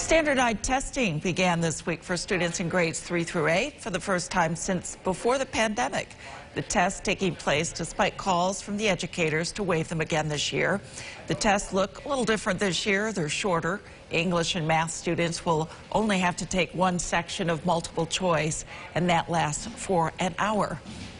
Standardized testing began this week for students in grades 3 through 8 for the first time since before the pandemic. The tests taking place despite calls from the educators to waive them again this year. The tests look a little different this year. They're shorter. English and math students will only have to take one section of multiple choice, and that lasts for an hour.